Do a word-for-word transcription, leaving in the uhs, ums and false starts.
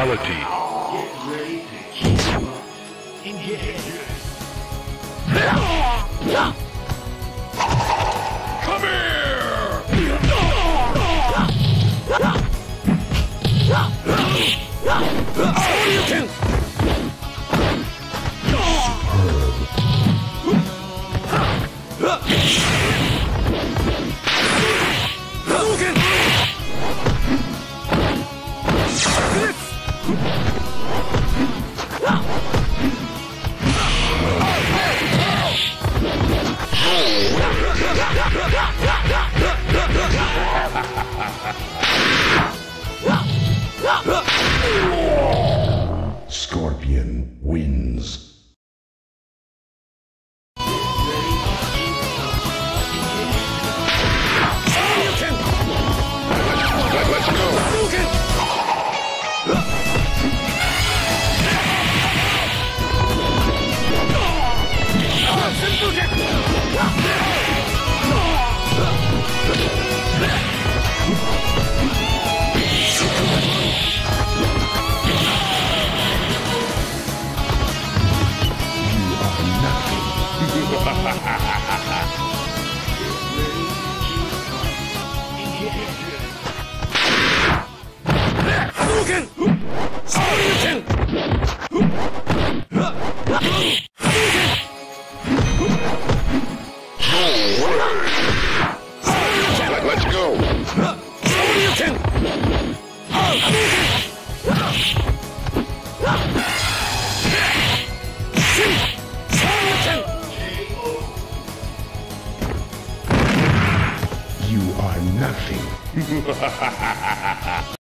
Fatality. Get ready to keep up in your head. Come here! Mugen! Scorpion wins. Let's go! Mugen! Mugen! Mugen! Let's go! You are nothing.